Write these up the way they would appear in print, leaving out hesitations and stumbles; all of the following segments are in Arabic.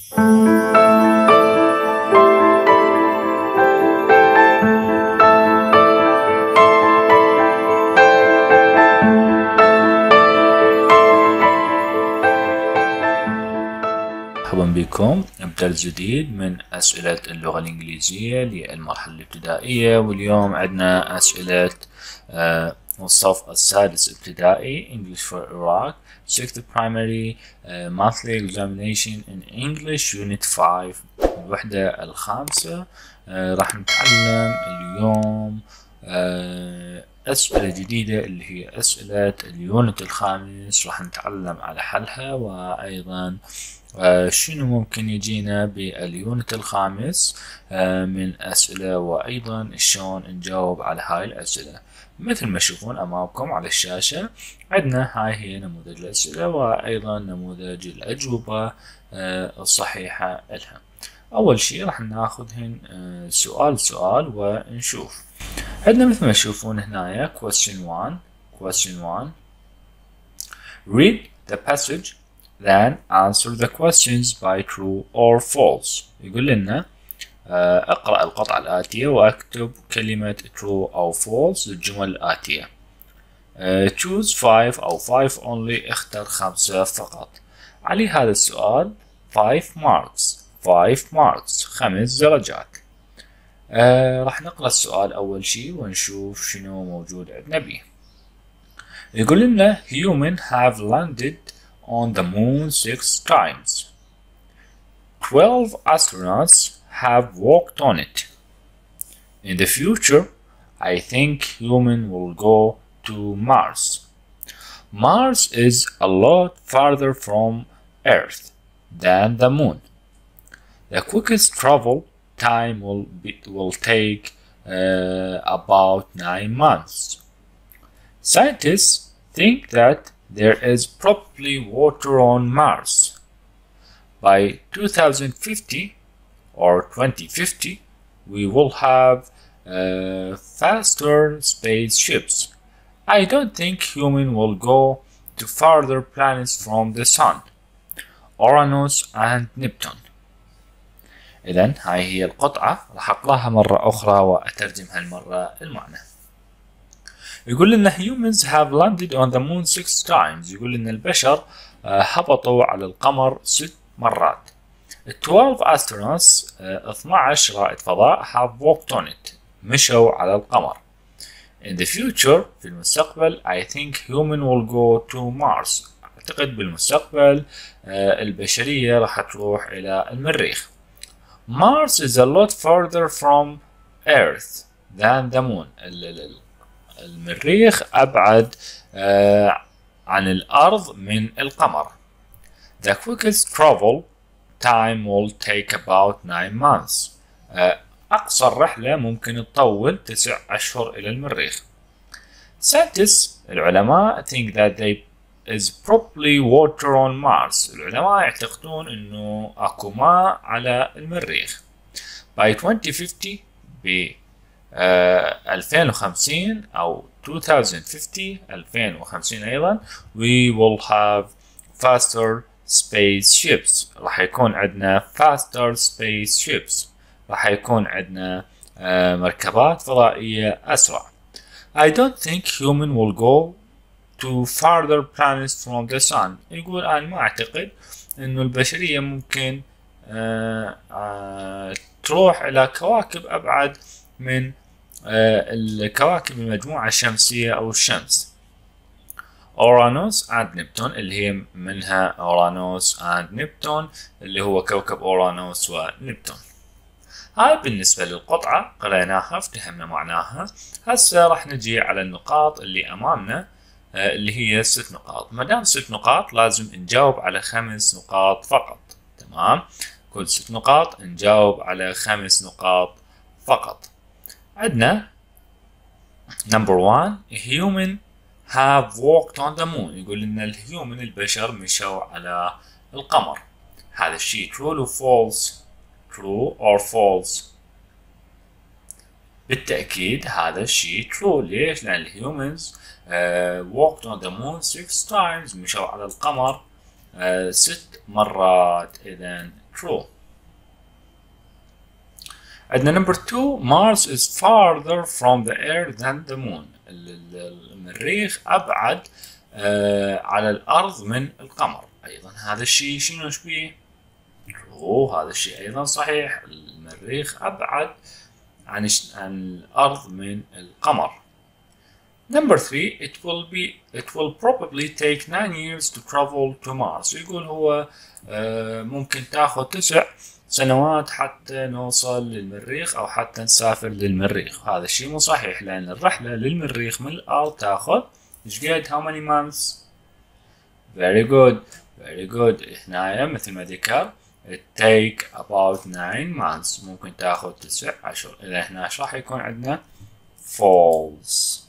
مرحبا بكم. بدرس جديد من أسئلة اللغة الإنجليزية للمرحلة الابتدائية، واليوم عندنا أسئلة الصف السادس ابتدائي English for Iraq Sixth Primary Monthly Examination in English Unit 5 الوحدة الخامسة. راح نتعلم اليوم أسئلة جديدة اللي هي أسئلة اليونت الخامس، راح نتعلم على حلها، وأيضا شنو ممكن يجينا باليونت الخامس من أسئلة، وأيضا شلون نجاوب على هاي الأسئلة. مثل ما تشوفون أمامكم على الشاشة عندنا هاي هي نموذج الأسئلة، وأيضا نموذج الأجوبة الصحيحة لها. أول شيء راح ناخذهن سؤال سؤال ونشوف. عندنا مثل ما تشوفون هنا question 1 read the passage then answer the questions by true or false. يقول لنا اقرأ القطعة الآتية واكتب كلمة true أو false للجمل الآتية. choose 5 أو 5 only، اختر 5 فقط. على هذا السؤال 5 marks 5 درجات. راح نقرأ السؤال أول شيء ونشوف شنو موجود عندنا به. يقول لنا human have landed on the moon 6 times. 12 astronauts have walked on it. In the future, I think human will go to Mars. Mars is a lot farther from Earth than the moon. The quickest travel time will take about 9 months. Scientists think that there is probably water on Mars. By 2050 or 2050, we will have faster spaceships. I don't think human will go to farther planets from the Sun, Uranus and Neptune. إذن هاي هي القطعة، راح أقرأها مرة أخرى وأترجمها المرة المعنى. يقول لنا humans have landed on the moon 6 times. يقول لنا البشر هبطوا على القمر 6 مرات. 12 astronauts 12 رائد فضاء have walked on it، مشوا على القمر. In the future في المستقبل I think human will go to Mars. أعتقد بالمستقبل البشرية راح تروح إلى المريخ. Mars is a lot further from Earth than the moon. المريخ أبعد عن الأرض من القمر. The quickest travel time will take about 9 months. أقصى الرحلة ممكن تطول 9 أشهر إلى المريخ. Scientists العلماء think that there is probably water on Mars. العلماء يعتقدون إنه أكو ماء على المريخ. By 2050 ب 2050 أو 2050 أيضا we will have faster spaceships. راح يكون عندنا faster spaceships، راح يكون عندنا مركبات فضائية أسرع. I don't think human will go to farther planets from the sun. يقول أنا ما أعتقد إنه البشرية ممكن تروح إلى كواكب أبعد من الكواكب المجموعة الشمسية أو الشمس. أورانوس and نبتون اللي هي منها أورانوس and نبتون اللي هو كوكب أورانوس ونبتون. هاي بالنسبة للقطعة قرأناها افتهمنا معناها. هسه راح نجي على النقاط اللي أمامنا اللي هي 6 نقاط. مادام 6 نقاط لازم نجاوب على 5 نقاط فقط. تمام، كل 6 نقاط نجاوب على 5 نقاط فقط. عندنا number 1 human have walked on the moon. يقول لنا الهيومن البشر مشوا على القمر. هذا الشيء true or false؟ true or false؟ بالتأكيد هذا الشيء true. ليش؟ لأن الهيومنز walked on the moon 6 times، مشوا على القمر 6 مرات. إذن true. عندنا number 2 Mars is farther from the earth than the moon. المريخ أبعد على الأرض من القمر. أيضا هذا الشيء شنو نشبيه؟ true. هذا الشيء أيضا صحيح. المريخ أبعد عن الأرض من القمر. Number 3 it will probably take 9 years to travel to Mars. يقول هو ممكن تاخذ 9 سنوات حتى نوصل للمريخ أو حتى نسافر للمريخ. هذا الشيء مو صحيح لأن الرحلة للمريخ من الأرض تاخذ إيش قد؟ how many months؟ very good very good. هنا مثل ما ذكر it take about 9 months. ممكن تاخذ 9 أشهر. إذا هنا إيش راح يكون عندنا؟ false.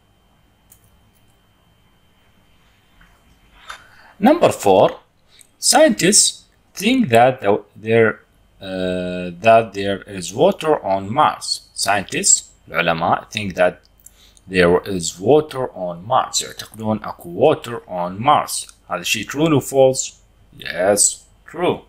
Number 4 scientists think that there is water on Mars. Scientists العلماء think that there is water on Mars. يعتقدون أكو water on Mars. هذا الشيء true or false? Yes, true.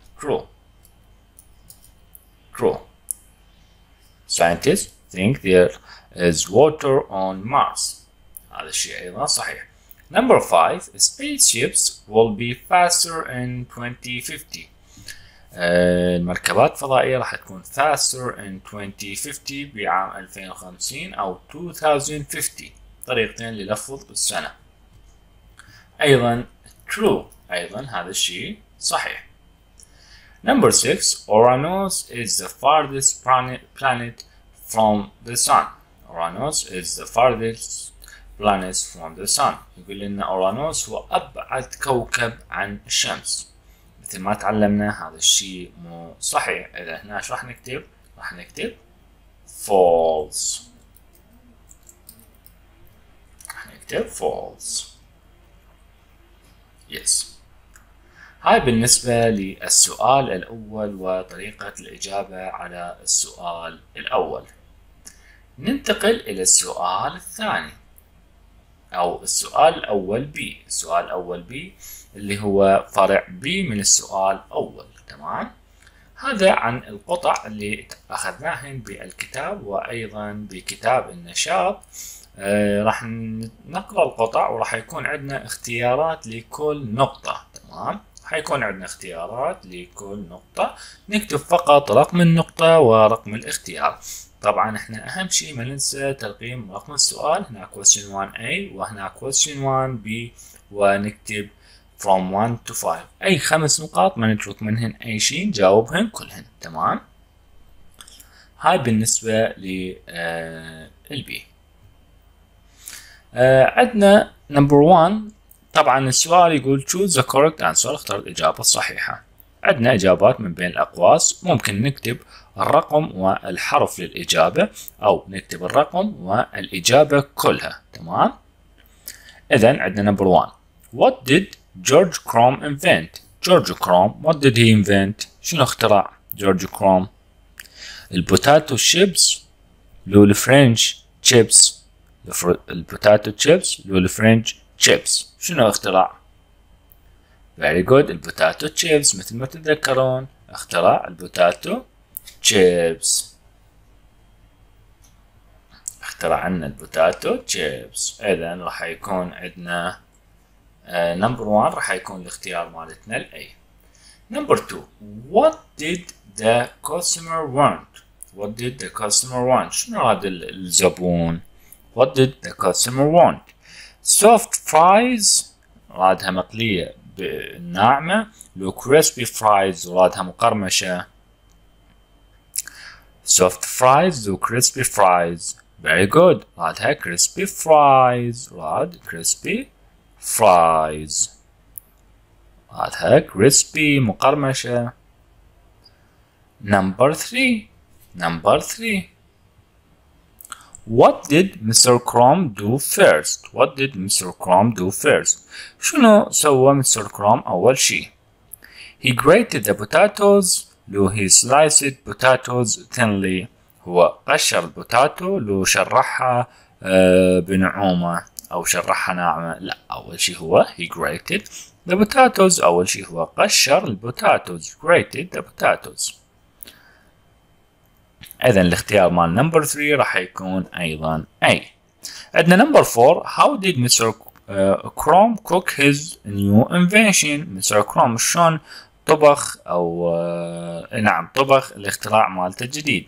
Scientists think there is water on Mars. هذا الشيء أيضا صحيح. Number 5 spaceships will be faster in 2050. المركبات الفضائية راح تكون faster in 2050 بعام 2050 أو 2050. طريقتين للفظ السنة. أيضا true. أيضا هذا الشيء صحيح. Number 6 Uranus is the farthest planet from the sun. Uranus is the farthest planet from the sun. يقول لنا أورانوس هو أبعد كوكب عن الشمس. مثل ما تعلمنا هذا الشيء مو صحيح. إذا هنا ايش راح نكتب؟ راح نكتب false. راح نكتب false. yes. هاي بالنسبة للسؤال الأول وطريقة الإجابة على السؤال الأول. ننتقل إلى السؤال الثاني أو السؤال الأول B. السؤال الأول B اللي هو فرع B من السؤال الأول. تمام. هذا عن القطع اللي أخذناهن بالكتاب وأيضا بكتاب النشاط. راح نقرأ القطع وراح يكون عندنا اختيارات لكل نقطة. تمام. حيكون عندنا اختيارات لكل نقطة. نكتب فقط رقم النقطة ورقم الاختيار. طبعا احنا اهم شيء ما ننسى ترقيم رقم السؤال. هناك question 1A وهناك question 1B ونكتب from 1 to 5. اي 5 نقاط ما نترك منهن اي شيء نجاوبهن كلهن. تمام. هاي بالنسبة للبي. عندنا number 1. طبعا السؤال يقول choose the correct answer. اختر الإجابة الصحيحة. عندنا إجابات من بين الأقواس. ممكن نكتب الرقم والحرف للإجابة أو نكتب الرقم والإجابة كلها. تمام. إذن عندنا number 1 what did George Crumb invent? George Crumb what did he invent? شنو اخترع George Crumb؟ البوتاتو شيبس لو الفرنش شيبس. البوتاتو شيبس لو الفرنش شيبس. شنو اخترع؟ very good. البوتاتو شيبس مثل ما تتذكرون اخترع البوتاتو شيبس. اخترع عنا البوتاتو شيبس. اذا راح يكون عندنا number 1 راح يكون الاختيار مالتنا الاي. number 2 what did the customer want? what did the customer want? شنو راد الزبون؟ what did the customer want? soft fries رادها مقلية بالناعمة. لو crispy fries رادها مقرمشة. soft fries لو crispy fries. very good. رادها crispy fries. راد crispy fries. رادها crispy مقرمشة. number 3 what did Mr. Crumb do first? what did Mr. Crumb do first? شنو سوى Mr. Crumb أول شي؟ he grated the potatoes لو he sliced potatoes thinly. هو قشر البوتاتو لو شرحها بنعومة أو شرحها ناعمة. لا، أول شي هو he grated The potatoes أول شي هو قشر البوتاتوز. grated the potatoes. إذا الاختيار مال number 3 راح يكون أيضا A. عندنا number 4. How did Mr. Chrome cook his new invention? Mr. Chrome شلون طبخ أو نعم طبخ الاختراع مالته الجديد.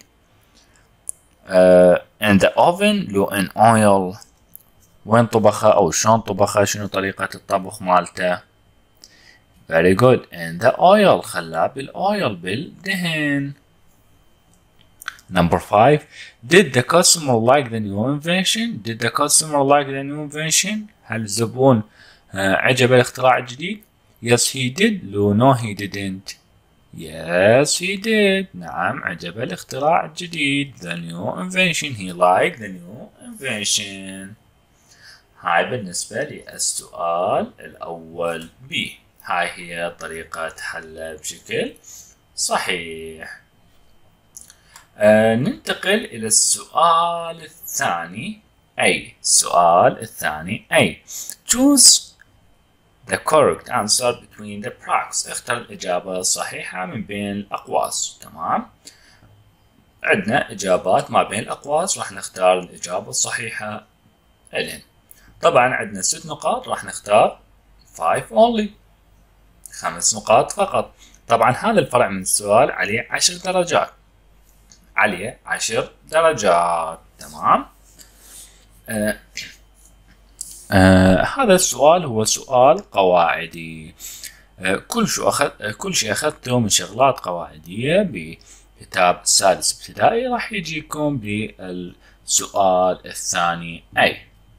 in the oven لو in oil. وين طبخه أو شلون طبخه؟ شنو طريقة الطبخ مالته؟ very good. in the oil خلاه بالأويل بالدهن. number 5. did the customer like the new invention? did the customer like the new invention? هل الزبون عجب الاختراع الجديد؟ yes he did. لو no he didn't. yes he did. نعم عجب الاختراع الجديد. the new invention. he liked the new invention. هاي بالنسبة للسؤال الأول B. هاي هي طريقة حله بشكل صحيح. ننتقل إلى السؤال الثاني A. السؤال الثاني A. choose the correct answer between the products. اختر الإجابة الصحيحة من بين الأقواس. تمام. عندنا إجابات ما بين الأقواس راح نختار الإجابة الصحيحة إلين. طبعا عندنا 6 نقاط راح نختار 5 only. 5 نقاط فقط. طبعا هذا الفرع من السؤال عليه 10 درجات. عليه 10 درجات. تمام. هذا السؤال هو سؤال قواعدي. كل شيء أخذته من شغلات قواعدية بكتاب السادس ابتدائي راح يجيكم بالسؤال الثاني أي.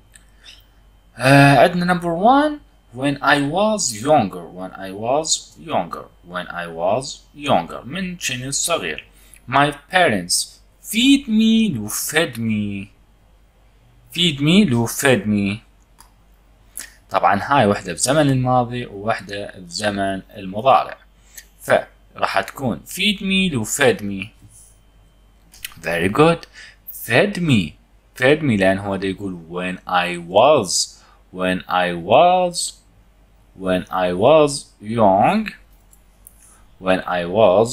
عندنا number 1. when I was younger. when I was younger. when I was younger. من شنو الصغير. my parents feed me لو fed me. feed me لو fed me. طبعا هاي وحدة بزمن الماضي ووحدة بزمن المضارع. فراح تكون feed me لو fed me. very good. fed me. fed me لأن هو دا يقول when I was. when I was young. when I was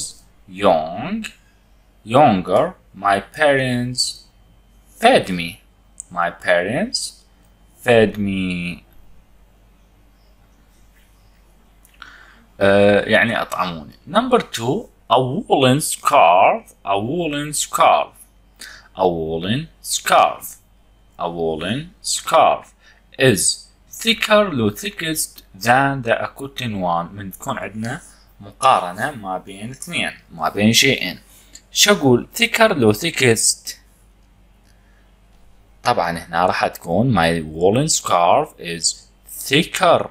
younger my parents fed me. my parents fed me. يعني أطعموني. number 2. a woolen scarf. a woolen scarf. a woolen scarf. a woolen scarf is thicker لو thickest than the cotton one. من تكون عندنا مقارنة ما بين اثنين ما بين شيئين. شو أقول thicker لو thickest؟ طبعا هنا راح تكون my woolen scarf is thicker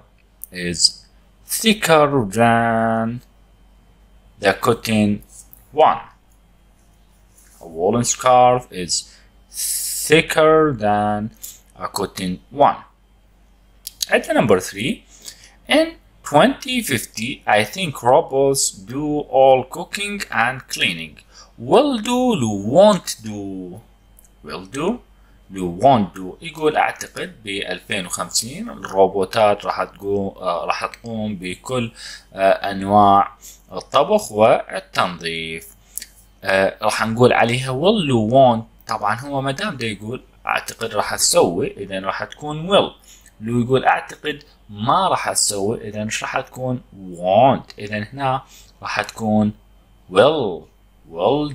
than the cotton one. a woolen scarf is thicker than a cotton one. عندنا number 3. in 2050 I think robots do all cooking and cleaning. will do لو won't do. will do لو won't do. يقول أعتقد ب 2050 الروبوتات راح تقوم بكل أنواع الطبخ والتنظيف. راح نقول عليها will لو won't. طبعا هو مدام دا يقول أعتقد راح تسوي إذا راح تكون will. لو يقول أعتقد ما راح تسوي إذا راح تكون won't. إذا هنا راح تكون will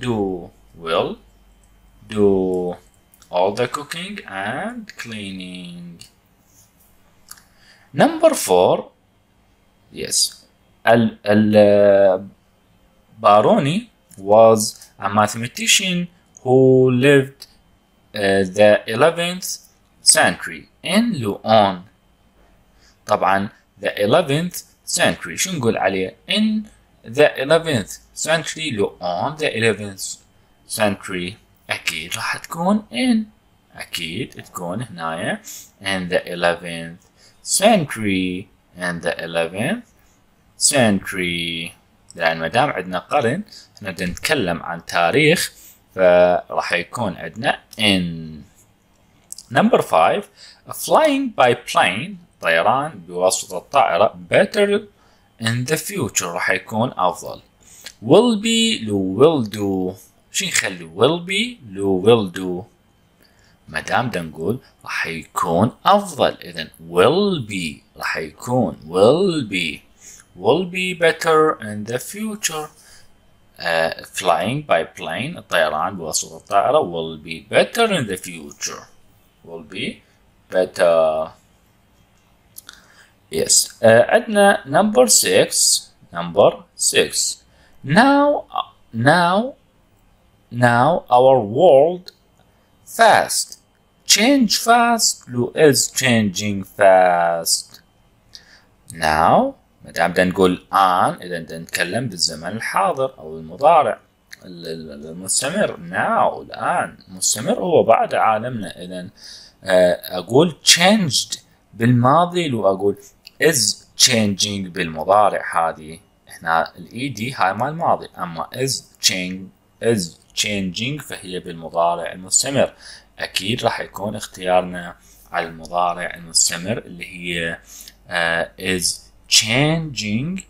do all the cooking and cleaning. number 4. yes. Baroni was a mathematician who lived the 11th century in لو on. طبعا the 11th century شو نقول عليه in the 11th century لو on the 11th century. أكيد راح تكون in. أكيد تكون هنايا in the 11th century. in the 11th century. لأن مدام عندنا قرن احنا بدنا نتكلم عن تاريخ فراح يكون عندنا in. number 5. flying by plane الطيران بواسطة الطائرة better in the future راح يكون أفضل. will be لو will do. شو نخلي will be لو will do؟ ما دام دا نقول راح يكون أفضل، إذا will be راح يكون will be better in the future. Flying by plane الطيران بواسطة الطائرة will be better in the future. will be better. Yes. عندنا number 6. Now our world fast. Change fast لو is changing fast. Now ما دام بدنا نقول الآن، إذا بدنا نتكلم بالزمن الحاضر أو المضارع المستمر. now الآن مستمر هو بعد عالمنا. إذا أقول changed بالماضي لو أقول is changing بالمضارع. هذه هنا الإيدي هاي مال الماضي، أما is changing فهي بالمضارع المستمر. أكيد راح يكون اختيارنا على المضارع المستمر اللي هي is changing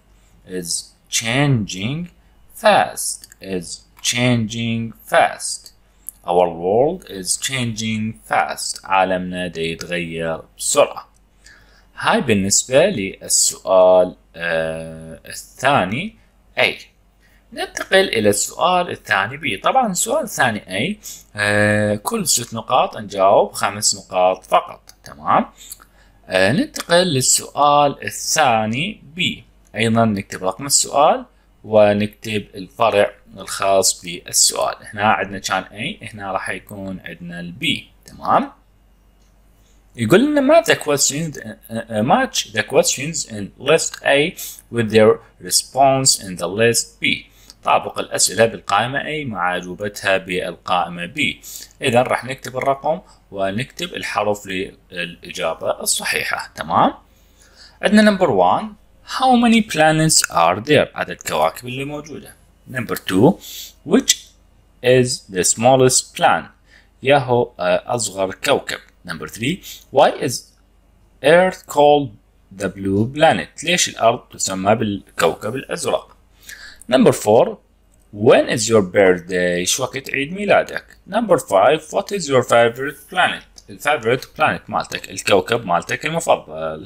fast. Our world is changing fast. عالمنا دا يتغير بسرعة. هاي بالنسبة للسؤال الثاني A. ننتقل إلى السؤال الثاني B. طبعا السؤال الثاني A كل 6 نقاط نجاوب 5 نقاط فقط. تمام. ننتقل للسؤال الثاني B. أيضا نكتب رقم السؤال ونكتب الفرع الخاص بالسؤال. هنا عندنا كان A، هنا راح يكون عندنا ال B. تمام. يقول لنا match the questions in list A with their response in the list B. طابق الأسئلة بالقائمة A مع أجوبتها بالقائمة B. إذا راح نكتب الرقم ونكتب الحرف للإجابة الصحيحة. تمام. عندنا number 1 how many planets are there؟ عدد الكواكب اللي موجودة. number 2 which is the smallest planet؟ ياهو أصغر كوكب. number 3 why is Earth called the blue planet؟ ليش الأرض تسمى بالكوكب الأزرق؟ number 4 when is your birthday؟ شو وقت عيد ميلادك؟ number 5 what is your favorite planet؟ الفافوريت planet مالتك، الكوكب مالتك المفضل.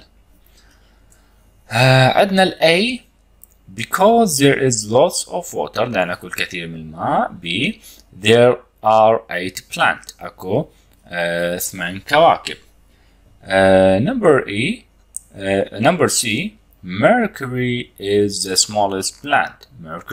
عندنا ال A because there is lots of water لأن أكو الكثير من الماء. B there are 8 planets أكو 8 كواكب. number C Mercury is the smallest planet.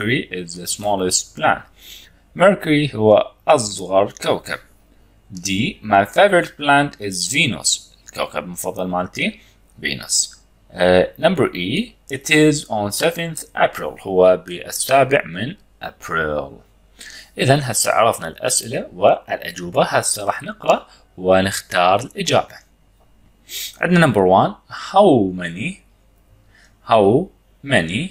Mercury هو أصغر كوكب. D my favorite planet is Venus. الكوكب المفضل مالتي Venus. number E it is on 7th April. هو بالسابع من أبريل. إذا هسه عرفنا الأسئلة والأجوبة. هسه راح نقرأ ونختار الإجابة. عندنا number 1 how many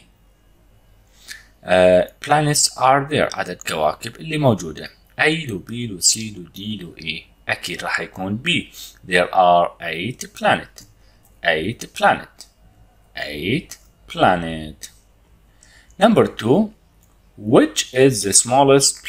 planets are there؟ عدد كواكب اللي موجودة. A لو B لو C لو D لو E. أكيد راح يكون B. there are 8 planets. 8 planet. number 2 which is the smallest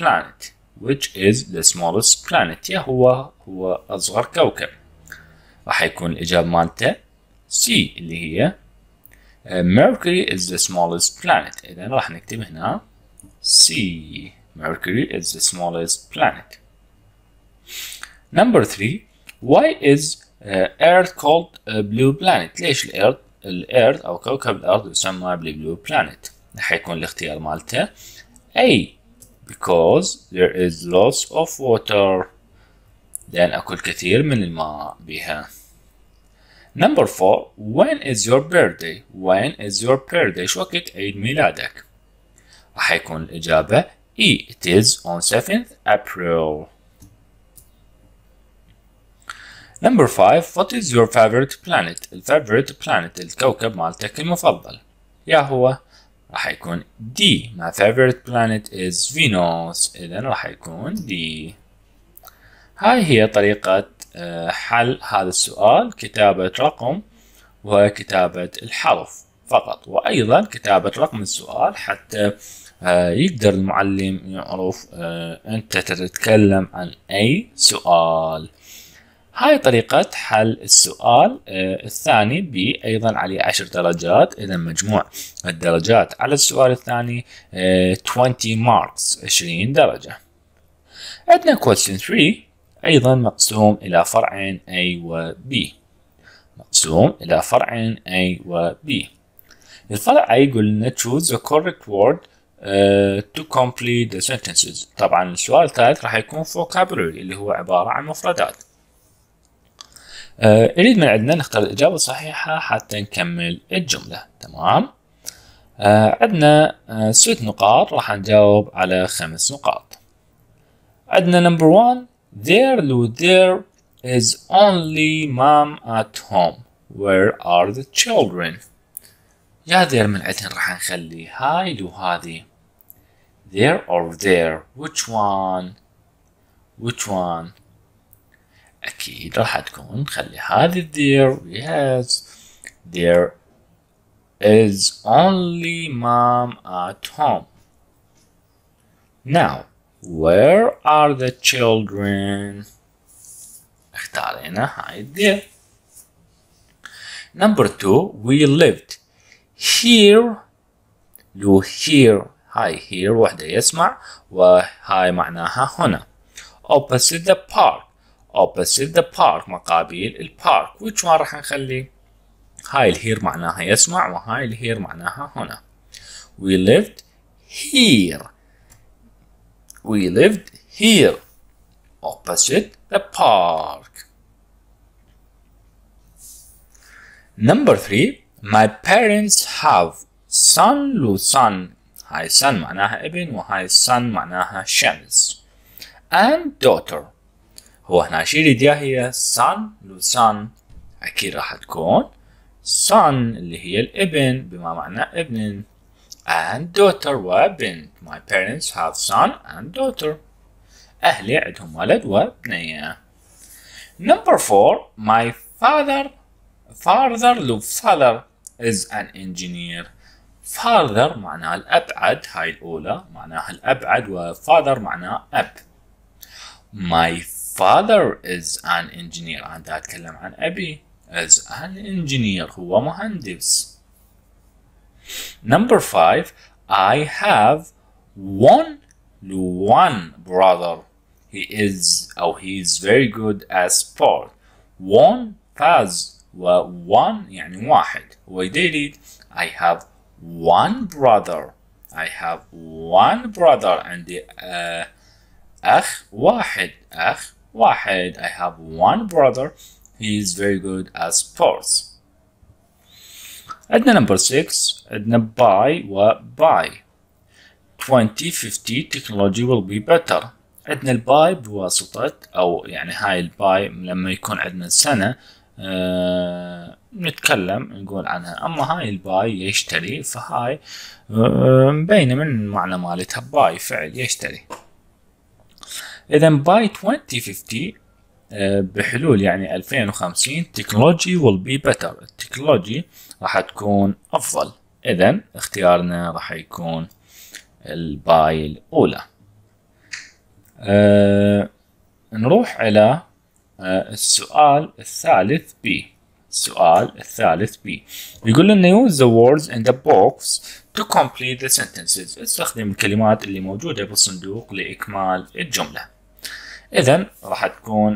planet؟ يا هو أصغر كوكب. راح يكون الإجابة مالته C اللي هي Mercury is the smallest planet. إذا راح نكتب هنا C Mercury is the smallest planet. number 3 why is Earth called blue planet؟ ليش الأرض أو كوكب الأرض يسمى blue planet؟ راح يكون الاختيار مالته A because there is lots of water لأن أكو الكثير من الماء بها. number 4 when is your birthday؟ شو وقت عيد ميلادك؟ راح يكون الإجابة E it is on 7th April. number 5 what is your favorite planet؟ الكوكب مالتك المفضل. يا هو راح يكون D my favorite planet is Venus. إذا راح يكون D. هاي هي طريقة حل هذا السؤال. كتابة رقم وكتابة الحرف فقط، وأيضا كتابة رقم السؤال حتى يقدر المعلم يعرف أنت تتكلم عن أي سؤال. هاي طريقة حل السؤال الثاني ب أيضا عليه 10 درجات. إذا مجموع الدرجات على السؤال الثاني 20 marks 20 درجة. عندنا question 3 أيضا مقسوم إلى فرعين A و B. مقسوم إلى فرعين A و B. الفرع A يقول لنا choose the correct word to complete the sentences. طبعا السؤال الثالث راح يكون vocabulary اللي هو عبارة عن مفردات. يريد من عندنا نختار الإجابة الصحيحة حتى نكمل الجملة. تمام. عندنا 6 نقاط، راح نجاوب على 5 نقاط. عندنا number 1 there is only mom at home. Where are the children? يا there من عندنا راح نخلي هاي لو هذه there or there. which one أكيد راح تكون نخلي هذه there. yes there is only mom at home. Now where are the children? اختارينا هاي there. number 2 we lived here. لو here هاي here وحدة يسمع وهاي معناها هنا. opposite the park. opposite the park مقابل البارك. which one راح نخلي؟ هاي الهير معناها يسمع وهاي الهير معناها هنا. we lived here. we lived here opposite the park. number 3 my parents have son. لو son هاي son معناها ابن وهاي son معناها شمس. and daughter. هو هنا شي يريد هي son. لو son أكيد راح تكون son اللي هي الابن بما معنى ابن. and daughter وبنت. my parents have son and daughter. أهلي عندهم ولد وبنية. number 4 my father لو father is an engineer. father معناها الأبعد، هاي الأولى معناها الأبعد، وfather معناها أب. my father is an engineer. أنا أتكلم عن أبي. as an engineer هو مهندس. number 5 I have one brother. he is very good at sport. one فاز و one يعني واحد. هو يريد I have one brother. عندي أخ واحد. I have one brother. he is very good at sports. عندنا number 6 عندنا by و by. 2050 technology will be better. عندنا الباي بواسطة أو يعني هاي الباي لما يكون عندنا سنة نتكلم نقول عنها. أما هاي الباي يشتري، فهاي مبينة من المعنى مالتها باي فعل يشتري. إذا باي 2050 بحلول يعني 2050 technology will be better. التكنولوجي راح تكون أفضل. إذا اختيارنا راح يكون الباي الأولى. نروح على السؤال الثالث B. السؤال الثالث B يقول لنا use the words in the box to complete the sentences. استخدم الكلمات اللي موجودة بالصندوق لإكمال الجملة. إذن راح تكون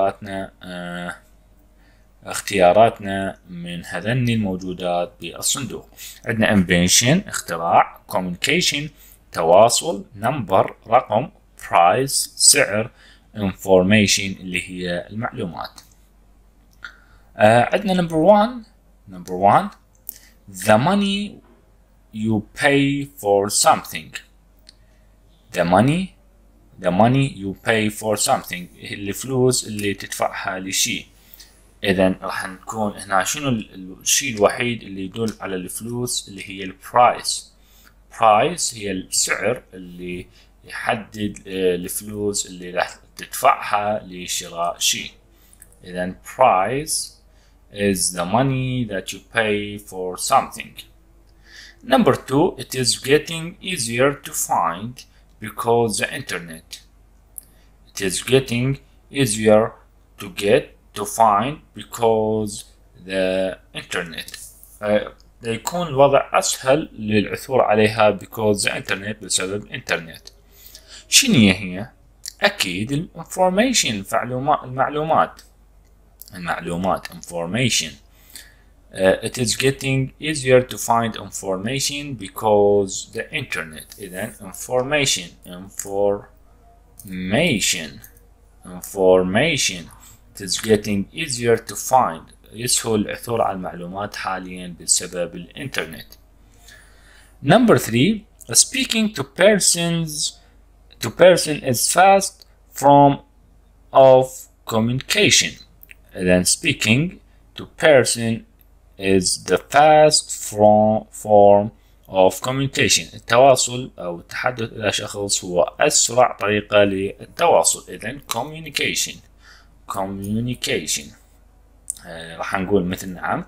اختياراتنا من هذين الموجودات بالصندوق. عندنا invention اختراع، communication تواصل، number رقم، price سعر، information اللي هي المعلومات. عندنا number one the money you pay for something. the money you pay for something الفلوس اللي تدفعها لشيء. إذا راح نكون هنا شنو الشيء الوحيد اللي يدل على الفلوس اللي هي البرايس. برايس هي السعر اللي يحدد الفلوس اللي راح تدفعها لشراء شيء. إذا price is the money that you pay for something. Number 2, it is getting easier to find because the internet. It is getting easier to find because the internet. يكون الوضع أسهل للعثور عليها because the internet بسبب الإنترنت. شنو هي؟ أكيد الانفورميشن، المعلومات information. It is getting easier to find information because the internet. إذن information. It is getting easier to find. يسهل العثور على المعلومات حاليا بسبب الإنترنت. Number 3, speaking to person is fast form of communication. Then speaking to person is the fast form of communication. التواصل أو التحدث إلى شخص هو أسرع طريقة للتواصل. إذن communication. راح نقول مثل نعم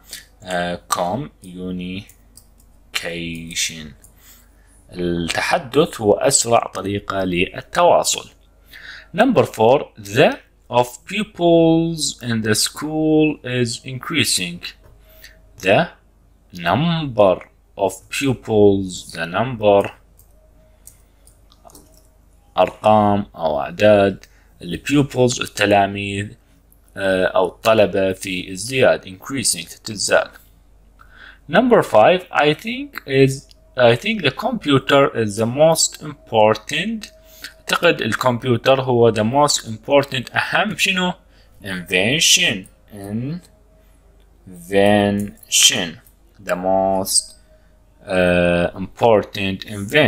communication. التحدث هو أسرع طريقة للتواصل. Number 4, the of pupils in the school is increasing. The number of pupils, the number أرقام أو أعداد pupils التلاميذ أو الطلبة في ازدياد increasing تتزاد. Number 5, I think the computer is the most important. أعتقد الكمبيوتر هو the most important أهم شنو؟ invention. The most important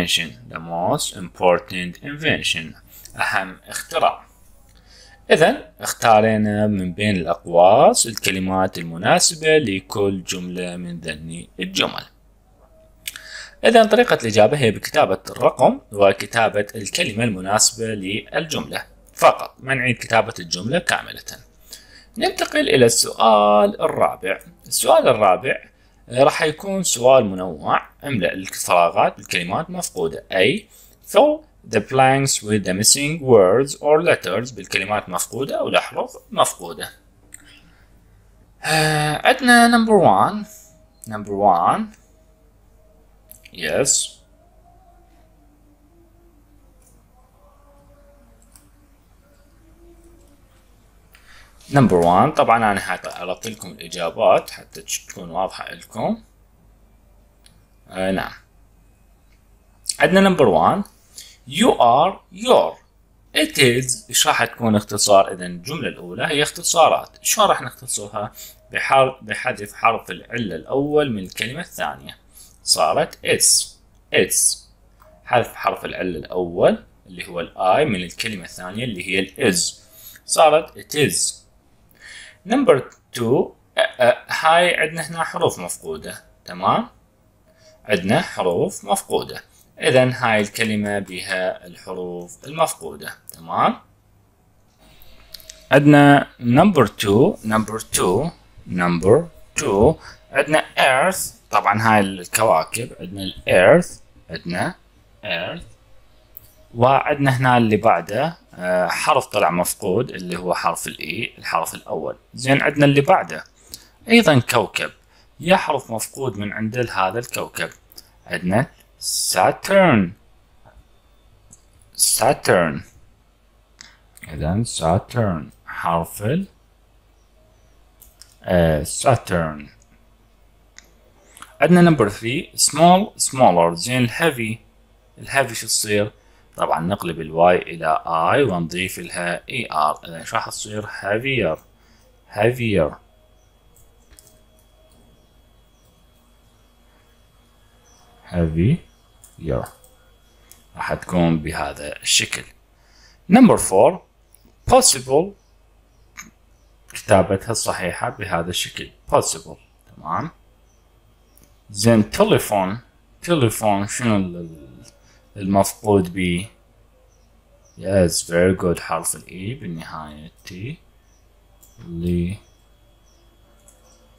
invention. أهم اختراع. إذن اختارينا من بين الأقواس الكلمات المناسبة لكل جملة من ذني الجمل. إذن طريقة الإجابة هي بكتابة الرقم وكتابة الكلمة المناسبة للجملة فقط، ما نعيد كتابة الجملة كاملة. ننتقل إلى السؤال الرابع. السؤال الرابع راح يكون سؤال منوع. املأ الفراغات بالكلمات مفقودة. أي fill the blanks with the missing words or letters بالكلمات مفقودة أو الأحرف مفقودة. عندنا number one. Yes. Number 1. طبعا أنا حاطط لكم الإجابات حتى تكون واضحة لكم. نعم. عندنا number 1. You are your. It is. إيش راح تكون اختصار؟ إذا الجملة الأولى هي اختصارات. شلون راح نختصرها؟ بحذف حرف العلة الأول من الكلمة الثانية. صارت it's. حذف حرف العلة الأول اللي هو الآي من الكلمة الثانية اللي هي الإز. صارت it is. Number 2. هاي عندنا هنا حروف مفقودة. تمام؟ عندنا حروف مفقودة. إذن هاي الكلمة بها الحروف المفقودة. تمام؟ عندنا number 2. عندنا earth. طبعا هاي الكواكب. عندنا الearth. وعندنا هنا اللي بعده حرف طلع مفقود اللي هو حرف الإي الحرف الأول. زين عندنا اللي بعده أيضا كوكب يحرف مفقود من عند هذا الكوكب. عندنا Saturn. إذن Saturn حرف Saturn. عندنا number 3 smaller. زين الهيفي شو تصير؟ طبعا نقلب الواي إلى I ونضيف لها ER. إذا شو راح تصير؟ heavier. راح تكون بهذا الشكل. number 4 possible. كتابتها الصحيحة بهذا الشكل possible. تمام. زين تليفون شنو المفقود به؟ yes very good حرف الإي بالنهاية T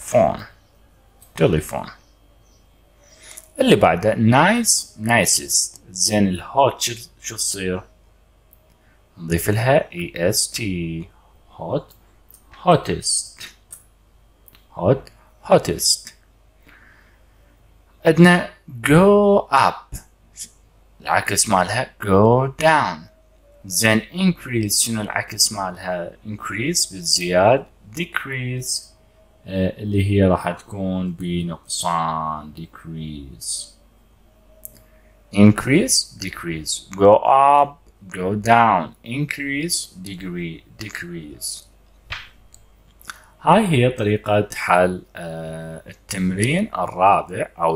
phone. تليفون. اللي بعده nice nicest. زين الهوت شو تصير؟ نضيف لها est. hot hottest. hot hottest. عندنا go up. العكس مالها go down. زين increase شنو العكس مالها؟ increase بالزياد. decrease اللي هي راح تكون بنقصان. decrease. increase decrease. go up go down. increase decrease. هاي هي طريقة حل التمرين الرابع أو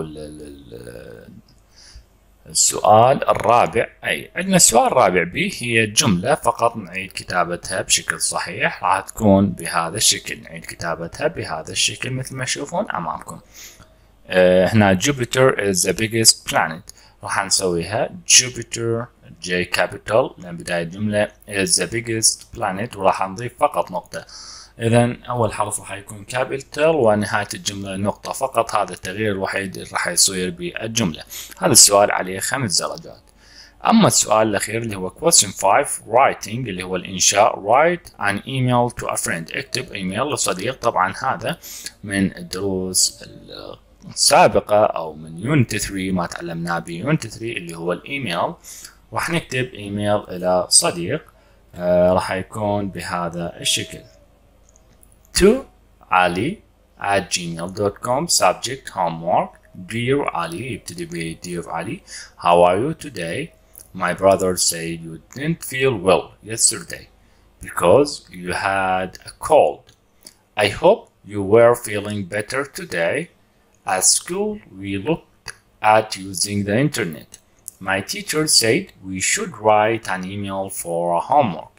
السؤال الرابع. أي عندنا السؤال الرابع به هي جملة فقط نعيد كتابتها بشكل صحيح. راح تكون بهذا الشكل. نعيد كتابتها بهذا الشكل مثل ما تشوفون أمامكم. هنا Jupiter is the biggest planet. راح نسويها Jupiter J capital لأن بداية الجملة is the biggest planet وراح نضيف فقط نقطة. إذا أول حرف راح يكون كابيتال ونهاية الجملة نقطة فقط. هذا التغيير الوحيد اللي راح يصير بالجملة. هذا السؤال عليه 5 درجات. أما السؤال الأخير اللي هو question 5 writing اللي هو الإنشاء. write an email to a friend. اكتب إيميل لصديق. طبعا هذا من الدروس السابقة أو من يونت 3 ما تعلمناه بيونت 3 اللي هو الإيميل. راح نكتب إيميل إلى صديق. راح يكون بهذا الشكل. to Ali at gmail.com. subject homework. dear Ali. يبتدي ب dear Ali. how are you today? my brother said you didn't feel well yesterday because you had a cold. I hope you were feeling better today. At school we looked at using the internet. My teacher said we should write an email for homework.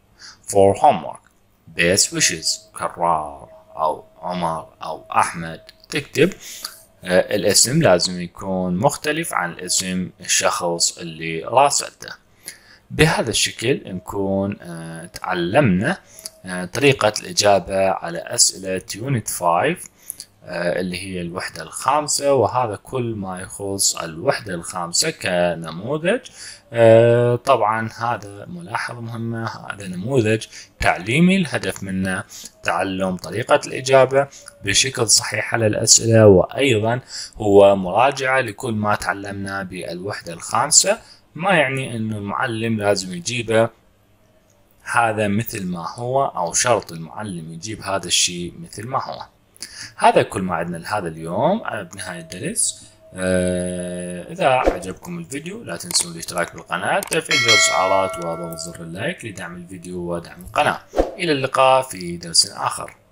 best wishes. كرار أو عمر أو أحمد. تكتب الاسم لازم يكون مختلف عن الاسم الشخص اللي راسلته. بهذا الشكل نكون تعلمنا طريقة الإجابة على أسئلة يونت 5 اللي هي الوحدة الخامسة. وهذا كل ما يخص الوحدة الخامسة كنموذج. طبعا هذا ملاحظة مهمة. هذا نموذج تعليمي. الهدف منه تعلم طريقة الإجابة بشكل صحيح على الأسئلة. وأيضا هو مراجعة لكل ما تعلمنا بالوحدة الخامسة. ما يعني أنه المعلم لازم يجيبه هذا مثل ما هو أو شرط المعلم يجيب هذا الشيء مثل ما هو. هذا كل ما عندنا لهذا اليوم بنهاية الدرس. إذا عجبكم الفيديو لا تنسوا الاشتراك بالقناة، تفعيل جرس الإشعارات وضغط زر اللايك لدعم الفيديو ودعم القناة. إلى اللقاء في درس آخر.